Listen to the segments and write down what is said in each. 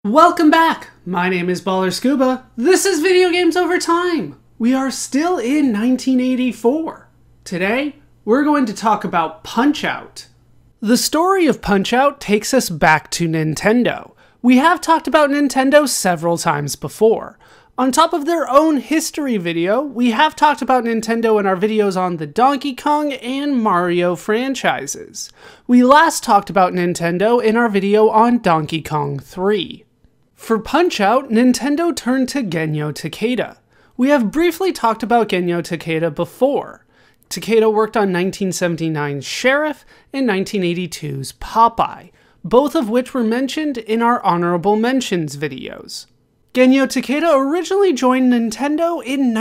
Welcome back! My name is ballerscuba. This is Video Games Over Time. We are still in 1984. Today, we're going to talk about Punch-Out! The story of Punch-Out takes us back to Nintendo. We have talked about Nintendo several times before. On top of their own history video, we have talked about Nintendo in our videos on the Donkey Kong and Mario franchises. We last talked about Nintendo in our video on Donkey Kong 3. For Punch-Out!, Nintendo turned to Genyo Takeda. We have briefly talked about Genyo Takeda before. Takeda worked on 1979's Sheriff and 1982's Popeye, both of which were mentioned in our Honorable Mentions videos. Genyo Takeda originally joined Nintendo in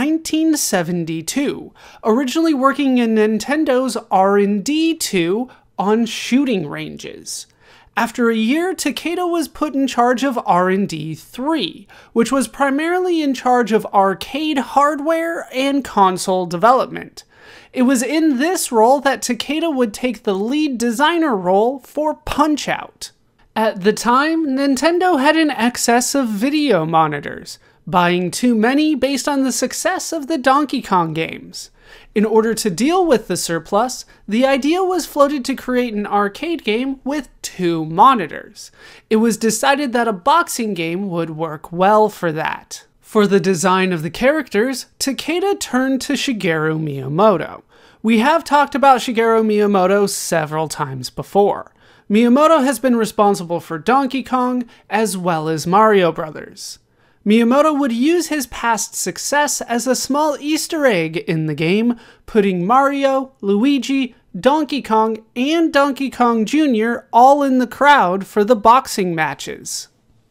1972, originally working in Nintendo's R&D 2 on shooting ranges. After a year, Takeda was put in charge of R&D 3, which was primarily in charge of arcade hardware and console development. It was in this role that Takeda would take the lead designer role for Punch-Out! At the time, Nintendo had an excess of video monitors, buying too many based on the success of the Donkey Kong games. In order to deal with the surplus, the idea was floated to create an arcade game with 2 monitors. It was decided that a boxing game would work well for that. For the design of the characters, Takeda turned to Shigeru Miyamoto. We have talked about Shigeru Miyamoto several times before. Miyamoto has been responsible for Donkey Kong as well as Mario Bros. Miyamoto would use his past success as a small Easter egg in the game, putting Mario, Luigi, Donkey Kong, and Donkey Kong Jr. all in the crowd for the boxing matches.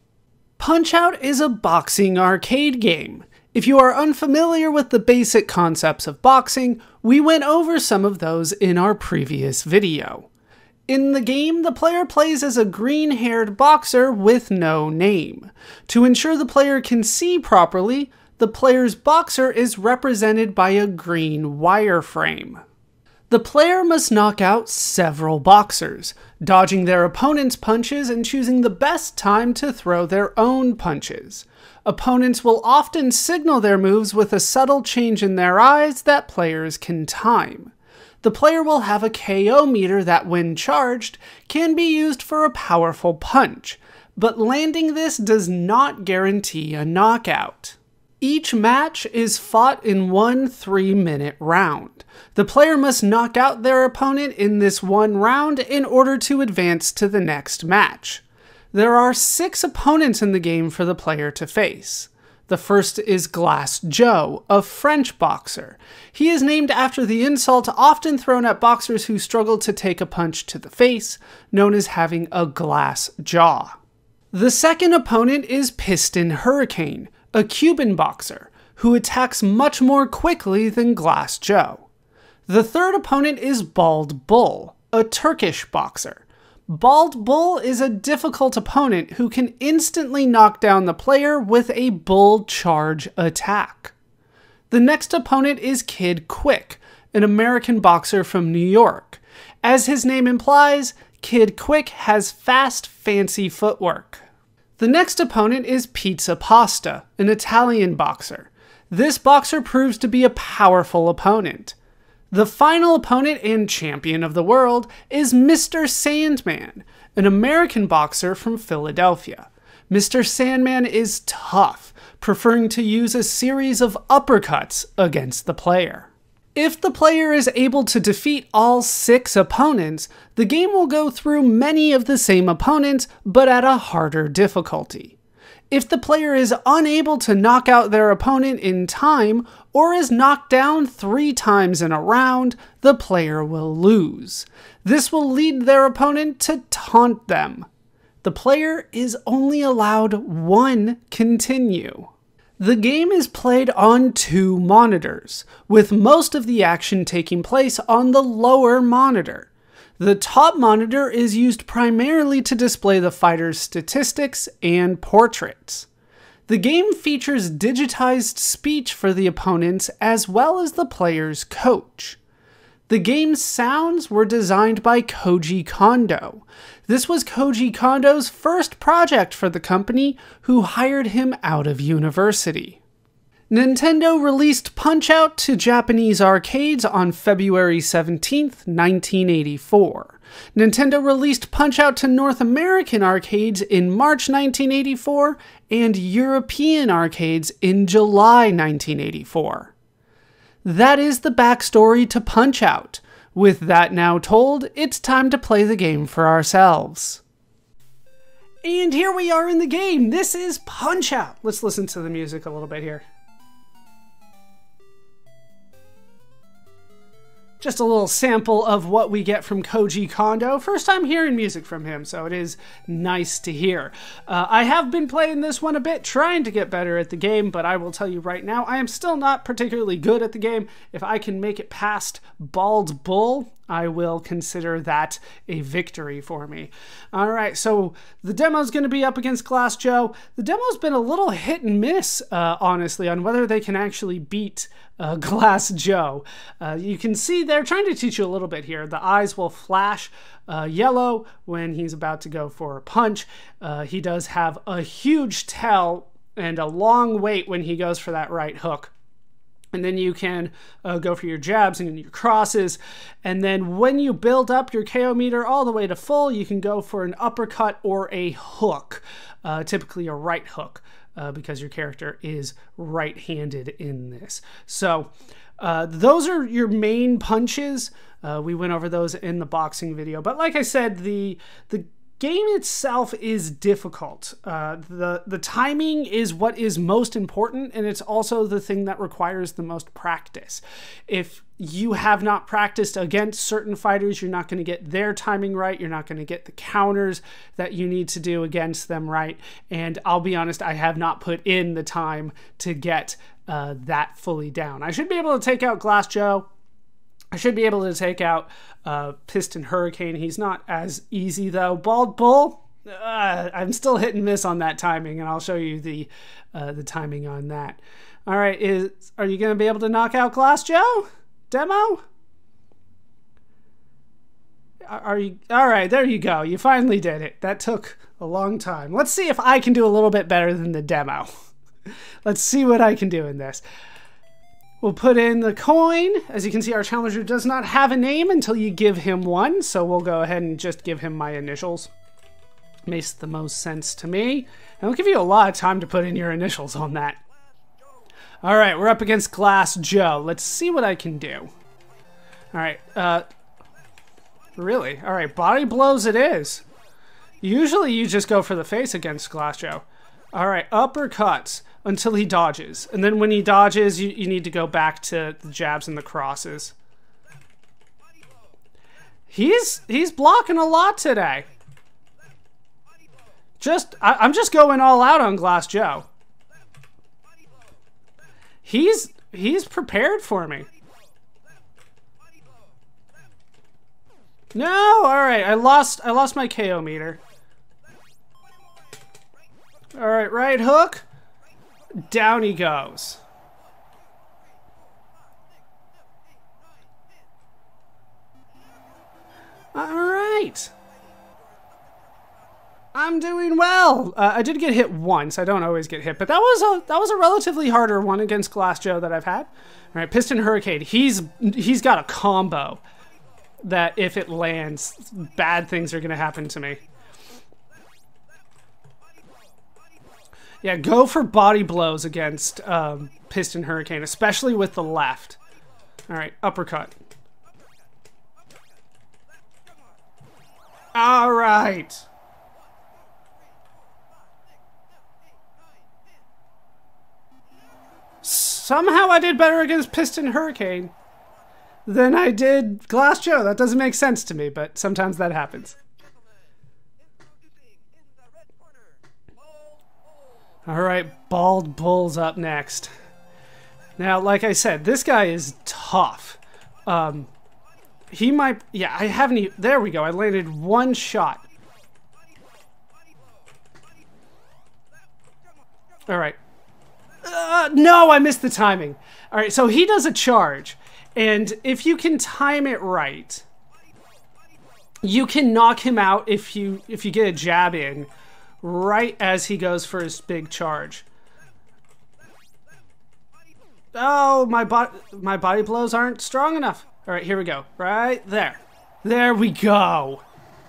Punch-Out! Is a boxing arcade game. If you are unfamiliar with the basic concepts of boxing, we went over some of those in our previous video. In the game, the player plays as a green-haired boxer with no name. To ensure the player can see properly, the player's boxer is represented by a green wireframe. The player must knock out several boxers, dodging their opponent's punches and choosing the best time to throw their own punches. Opponents will often signal their moves with a subtle change in their eyes that players can time. The player will have a KO meter that, when charged, can be used for a powerful punch, but landing this does not guarantee a knockout. Each match is fought in one 3-minute round. The player must knock out their opponent in this one round in order to advance to the next match. There are 6 opponents in the game for the player to face. The first is Glass Joe, a French boxer. He is named after the insult often thrown at boxers who struggle to take a punch to the face, known as having a glass jaw. The second opponent is Piston Hurricane, a Cuban boxer, who attacks much more quickly than Glass Joe. The third opponent is Bald Bull, a Turkish boxer. Bald Bull is a difficult opponent who can instantly knock down the player with a bull charge attack. The next opponent is Kid Quick, an American boxer from New York. As his name implies, Kid Quick has fast, fancy footwork. The next opponent is Pizza Pasta, an Italian boxer. This boxer proves to be a powerful opponent. The final opponent and champion of the world is Mr. Sandman, an American boxer from Philadelphia. Mr. Sandman is tough, preferring to use a series of uppercuts against the player. If the player is able to defeat all 6 opponents, the game will go through many of the same opponents, but at a harder difficulty. If the player is unable to knock out their opponent in time, or is knocked down 3 times in a round, the player will lose. This will lead their opponent to taunt them. The player is only allowed 1 continue. The game is played on 2 monitors, with most of the action taking place on the lower monitor. The top monitor is used primarily to display the fighter's statistics and portraits. The game features digitized speech for the opponents as well as the player's coach. The game's sounds were designed by Koji Kondo. This was Koji Kondo's first project for the company, who hired him out of university. Nintendo released Punch-Out to Japanese arcades on February 17th, 1984. Nintendo released Punch-Out to North American arcades in March 1984 and European arcades in July 1984. That is the backstory to Punch-Out. With that now told, it's time to play the game for ourselves. And here we are in the game. This is Punch-Out. Let's listen to the music a little bit here. Just a little sample of what we get from Koji Kondo. First time hearing music from him, so it is nice to hear. I have been playing this one a bit, trying to get better at the game, but I will tell you right now, I am still not particularly good at the game. If I can make it past Bald Bull, I will consider that a victory for me. All right, so the demo's going to be up against Glass Joe. The demo's been a little hit and miss, honestly, on whether they can actually beat Glass Joe. You can see they're trying to teach you a little bit here. The eyes will flash yellow when he's about to go for a punch. He does have a huge tail and a long wait when he goes for that right hook. And then you can go for your jabs and your crosses. And then when you build up your KO meter all the way to full, you can go for an uppercut or a hook, typically a right hook, because your character is right-handed in this. So those are your main punches. We went over those in the boxing video. But like I said, the game itself is difficult. The timing is what is most important, and it's also the thing that requires the most practice. If you have not practiced against certain fighters, you're not going to get their timing right. You're not going to get the counters that you need to do against them right. And I'll be honest, I have not put in the time to get that fully down. I should be able to take out Glass Joe. I should be able to take out Piston Hurricane. He's not as easy, though. Bald Bull, I'm still hit and miss on that timing, and I'll show you the timing on that. All right, are you going to be able to knock out Glass Joe? Demo? Are you? All right, there you go. You finally did it. That took a long time. Let's see if I can do a little bit better than the demo. Let's see what I can do in this. We'll put in the coin. As you can see, our challenger does not have a name until you give him one, so we'll go ahead and just give him my initials. Makes the most sense to me. And I'll give you a lot of time to put in your initials on that. All right, we're up against Glass Joe. Let's see what I can do. All right, really? All right, body blows it is. Usually you just go for the face against Glass Joe. All right, uppercuts until he dodges. And then when he dodges, you need to go back to the jabs and the crosses. He's blocking a lot today. I'm just going all out on Glass Joe. He's prepared for me. No, all right, I lost my KO meter. All right, right hook. Down he goes. All right. I'm doing well. I did get hit once. I don't always get hit, but that was a relatively harder one against Glass Joe that I've had. All right, Piston Hurricane. He's got a combo that if it lands, bad things are going to happen to me. Yeah, go for body blows against Piston Hurricane, especially with the left. All right, uppercut. All right. Somehow I did better against Piston Hurricane than I did Glass Joe. That doesn't make sense to me, but sometimes that happens. All right, Bald Bull's up next. Now, like I said, this guy is tough. He might... Yeah, I haven't even... There we go. I landed one shot. All right. No, I missed the timing. All right, so he does a charge. And if you can time it right, you can knock him out if you get a jab in right as he goes for his big charge. Oh, my body blows aren't strong enough. All right, here we go. Right there. There we go.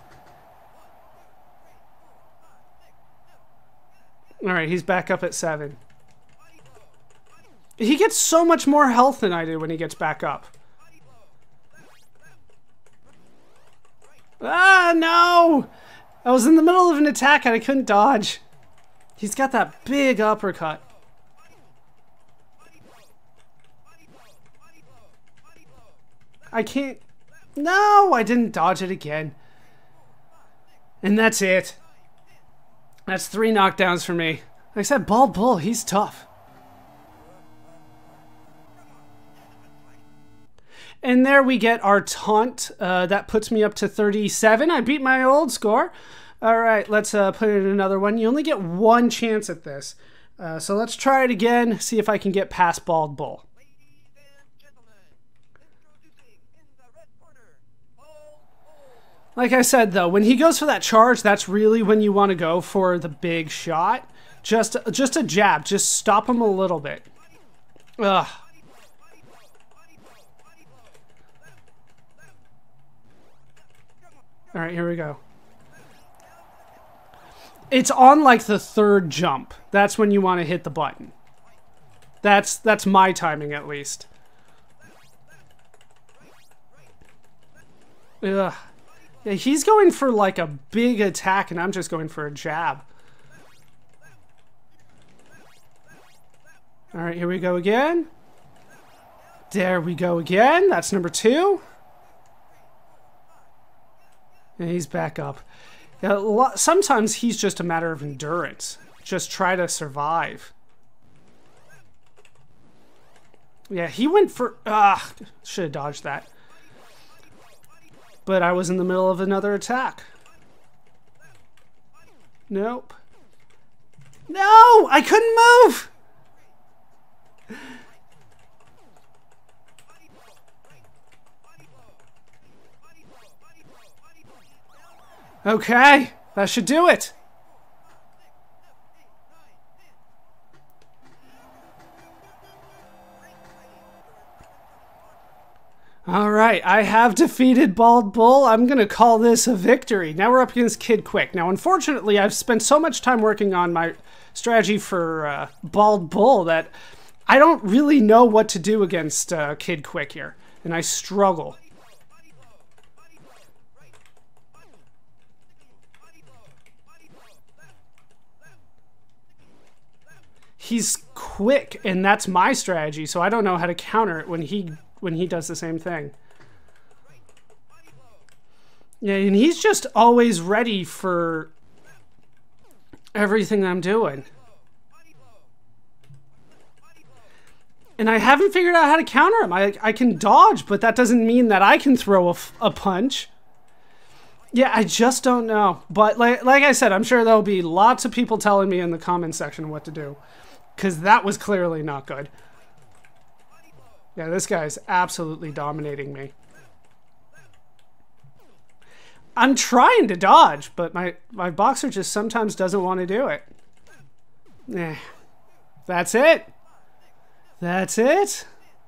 All right, he's back up at 7. He gets so much more health than I did when he gets back up. Ah, no! I was in the middle of an attack and I couldn't dodge. He's got that big uppercut. I can't... No, I didn't dodge it again. And that's it. That's 3 knockdowns for me. Like I said, Bald Bull, he's tough. And there we get our taunt. That puts me up to 37. I beat my old score. All right, let's put in another one. You only get 1 chance at this. So let's try it again, see if I can get past Bald Bull. Like I said, though, when he goes for that charge, that's really when you want to go for the big shot. Just a jab. Just stop him a little bit. Ugh. All right, here we go. It's on like the 3rd jump. That's when you want to hit the button. That's my timing, at least. Ugh. Yeah, he's going for like a big attack and I'm just going for a jab. All right, here we go again. There we go again. That's number 2. And he's back up. Yeah, sometimes he's just a matter of endurance. Just try to survive. Yeah, he went for... should have dodged that. But I was in the middle of another attack. Nope. No! I couldn't move! Okay, that should do it. All right, I have defeated Bald Bull. I'm going to call this a victory. Now we're up against Kid Quick. Now, unfortunately, I've spent so much time working on my strategy for Bald Bull that I don't really know what to do against Kid Quick here, and I struggle. He's quick, and that's my strategy, so I don't know how to counter it when he does the same thing. Yeah, and he's just always ready for everything I'm doing. And I haven't figured out how to counter him. I can dodge, but that doesn't mean that I can throw a punch. Yeah, I just don't know. But like I said, I'm sure there'll be lots of people telling me in the comment section what to do. Because that was clearly not good. Yeah, this guy's absolutely dominating me. I'm trying to dodge, but my boxer just sometimes doesn't want to do it. Eh. That's it. That's it.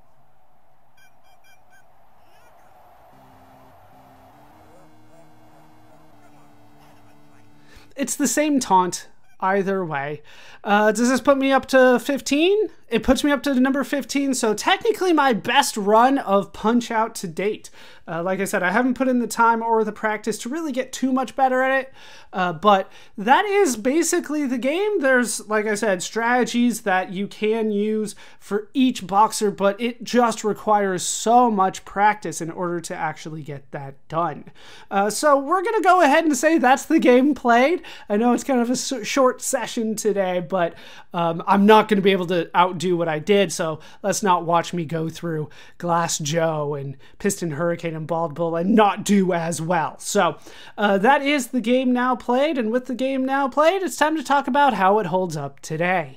It's the same taunt either way. Does this put me up to 15? It puts me up to number 15, so technically my best run of Punch-Out to date. Like I said, I haven't put in the time or the practice to really get too much better at it, but that is basically the game. There's, like I said, strategies that you can use for each boxer, but it just requires so much practice in order to actually get that done. So we're going to go ahead and say that's the game played. I know it's kind of a short session today, but I'm not going to be able to outdo what I did, so let's not watch me go through Glass Joe and Piston Hurricane and Bald Bull and not do as well. So that is the game now played, and with the game now played, it's time to talk about how it holds up today.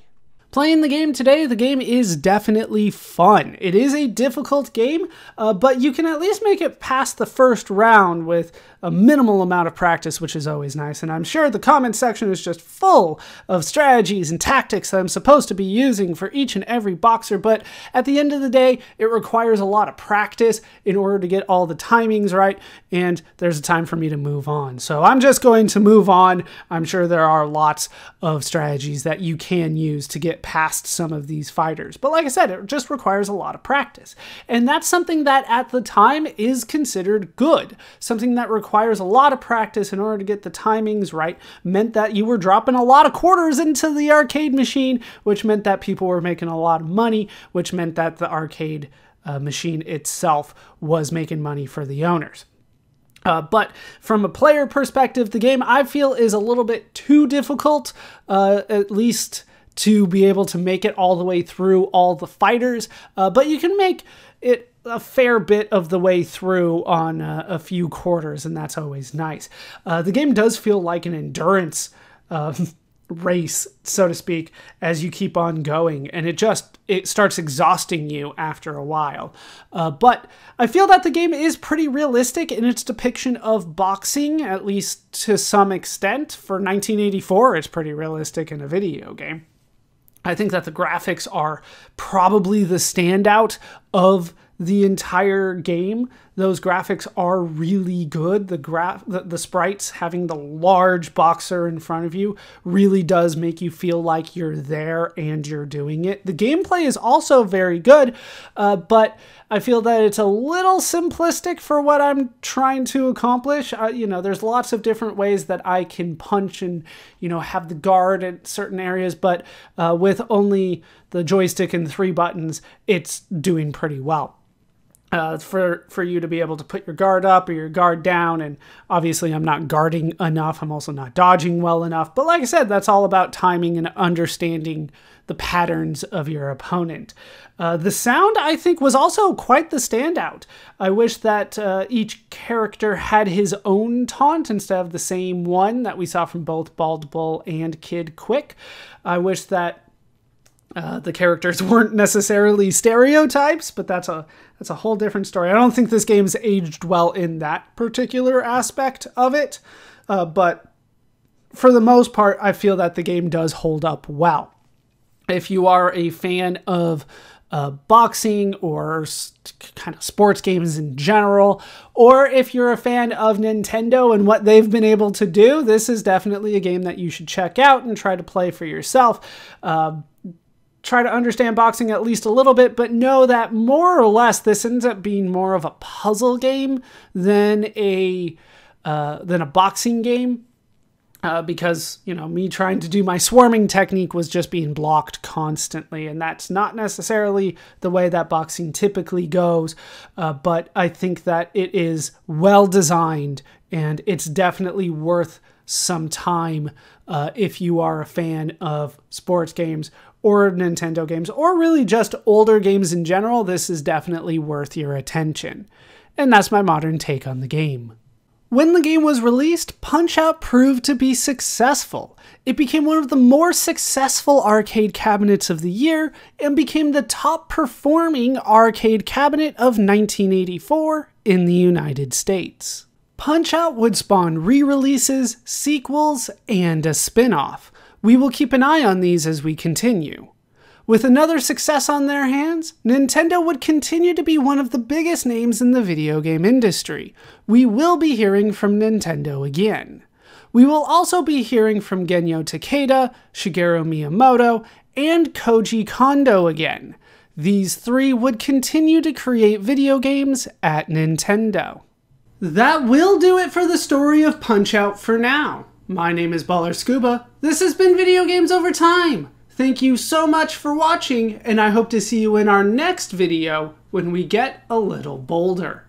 Playing the game today, the game is definitely fun. It is a difficult game, but you can at least make it past the first round with a minimal amount of practice, which is always nice. And I'm sure the comment section is just full of strategies and tactics that I'm supposed to be using for each and every boxer, but at the end of the day, it requires a lot of practice in order to get all the timings right, and there's a time for me to move on. So I'm just going to move on. I'm sure there are lots of strategies that you can use to get past some of these fighters. But like I said, it just requires a lot of practice. And that's something that at the time is considered good. Something that requires a lot of practice in order to get the timings right meant that you were dropping a lot of quarters into the arcade machine, which meant that people were making a lot of money, which meant that the arcade machine itself was making money for the owners. But from a player perspective, the game I feel is a little bit too difficult, at least to be able to make it all the way through all the fighters. But you can make it a fair bit of the way through on a few quarters, and that's always nice. The game does feel like an endurance race, so to speak, as you keep on going, and it starts exhausting you after a while. But I feel that the game is pretty realistic in its depiction of boxing, at least to some extent. For 1984, it's pretty realistic in a video game. I think that the graphics are probably the standout of the entire game. Those graphics are really good. The sprites, having the large boxer in front of you, really does make you feel like you're there and you're doing it. The gameplay is also very good, but I feel that it's a little simplistic for what I'm trying to accomplish. There's lots of different ways that I can punch and, have the guard at certain areas, but with only the joystick and 3 buttons, it's doing pretty well. For you to be able to put your guard up or your guard down, and obviously I'm not guarding enough, I'm also not dodging well enough, but like I said, that's all about timing and understanding the patterns of your opponent. The sound, I think, was also quite the standout. I wish that each character had his own taunt instead of the same one that we saw from both Bald Bull and Kid Quick. I wish that the characters weren't necessarily stereotypes, but that's a whole different story. I don't think this game's aged well in that particular aspect of it, but for the most part, I feel that the game does hold up well. If you are a fan of boxing or kind of sports games in general, or if you're a fan of Nintendo and what they've been able to do, this is definitely a game that you should check out and try to play for yourself. Try to understand boxing at least a little bit, but know that more or less this ends up being more of a puzzle game than a boxing game. Because, me trying to do my swarming technique was just being blocked constantly, and that's not necessarily the way that boxing typically goes, but I think that it is well designed, and it's definitely worth some time if you are a fan of sports games or Nintendo games, or really just older games in general. This is definitely worth your attention. And that's my modern take on the game. When the game was released, Punch-Out proved to be successful. It became one of the more successful arcade cabinets of the year and became the top performing arcade cabinet of 1984 in the United States. Punch-Out would spawn re-releases, sequels, and a spin-off. We will keep an eye on these as we continue. With another success on their hands, Nintendo would continue to be one of the biggest names in the video game industry. We will be hearing from Nintendo again. We will also be hearing from Genyo Takeda, Shigeru Miyamoto, and Koji Kondo again. These three would continue to create video games at Nintendo. That will do it for the story of Punch-Out for now. My name is ballerscuba. This has been Video Games Over Time. Thank you so much for watching, and I hope to see you in our next video when we get a little bolder.